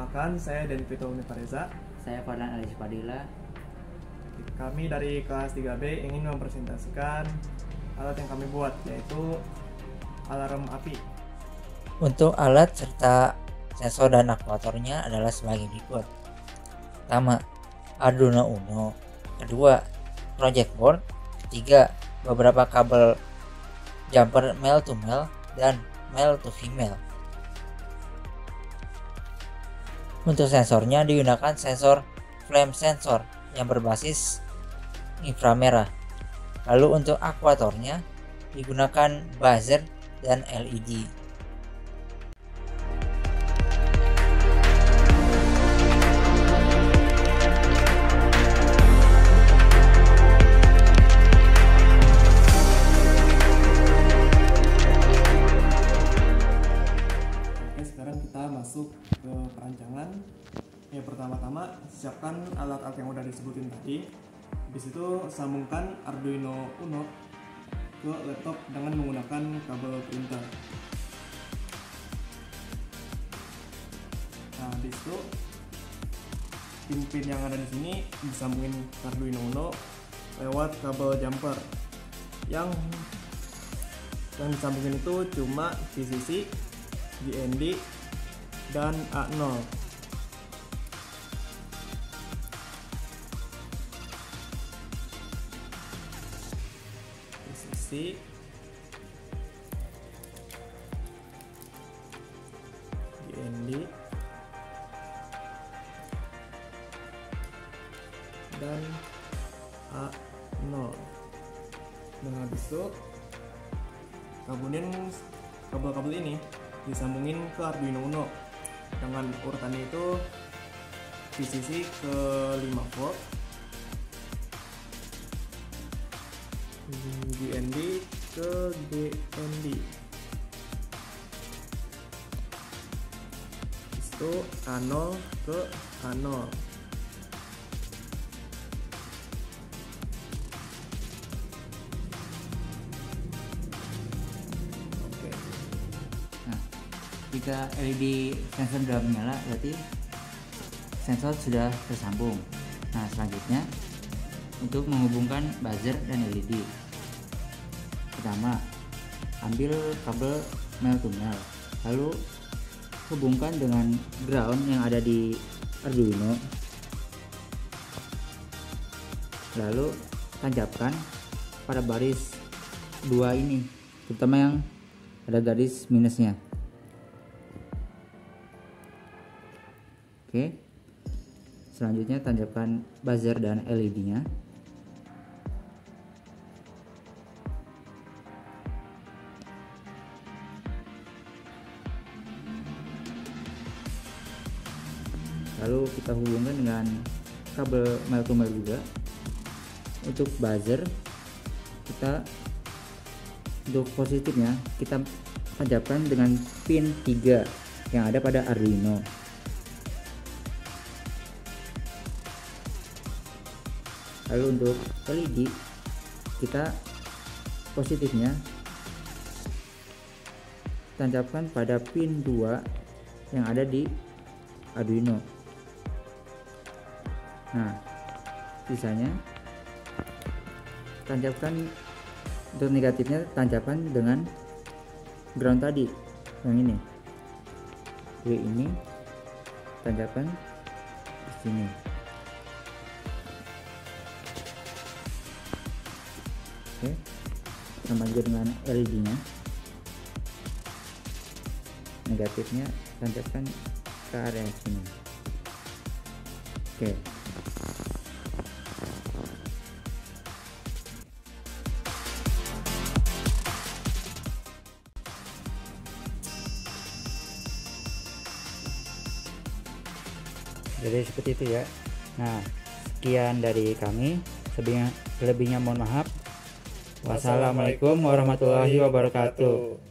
Perkenalkan, saya Deni Pito Unipareza. Saya Fardan Alis Padilla. Kami dari kelas 3B ingin mempresentasikan alat yang kami buat, yaitu alarm api. Untuk alat serta sensor dan aktuatornya adalah sebagai berikut. Pertama, Arduino Uno. Kedua, project board. Ketiga, beberapa kabel jumper male to male dan male to female. Untuk sensornya digunakan sensor flame sensor yang berbasis inframerah. Lalu untuk aktuatornya digunakan buzzer dan LED. Oke, sekarang kita masuk ke perancangan. Ya, pertama-tama siapkan alat-alat yang udah disebutin tadi. Habis itu sambungkan Arduino Uno ke laptop dengan menggunakan kabel printer. Nah, habis itu pin-pin yang ada di sini disambungin ke Arduino Uno lewat kabel jumper. Yang disambungin itu cuma VCC, GND, dan A0. VCC, GND, dan A0. Dan habis itu kabel-kabel ini disambungin ke Arduino Uno dengan urutannya itu VCC ke 5 volt, GND ke GND, itu A0 ke A0. Jika LED sensor sudah menyala, berarti sensor sudah tersambung. Nah, selanjutnya untuk menghubungkan buzzer dan LED. Pertama, ambil kabel male to male, lalu hubungkan dengan ground yang ada di Arduino. Lalu tancapkan pada baris 2 ini, terutama yang ada garis minusnya. Oke, selanjutnya tancapkan buzzer dan LED-nya. Lalu kita hubungkan dengan kabel male to male juga. Untuk buzzer, untuk positifnya kita tancapkan dengan pin 3 yang ada pada Arduino. Lalu untuk LED, kita positifnya tancapkan pada pin 2 yang ada di Arduino. Nah, sisanya tancapkan, untuk negatifnya tancapkan dengan ground tadi yang ini. Jadi ini tancapkan di sini. Oke, sama juga dengan LED-nya. Negatifnya tancapkan ke area sini. Oke. Jadi seperti itu ya. Nah, sekian dari kami. Selebihnya mohon maaf. Wassalamualaikum warahmatullahi wabarakatuh.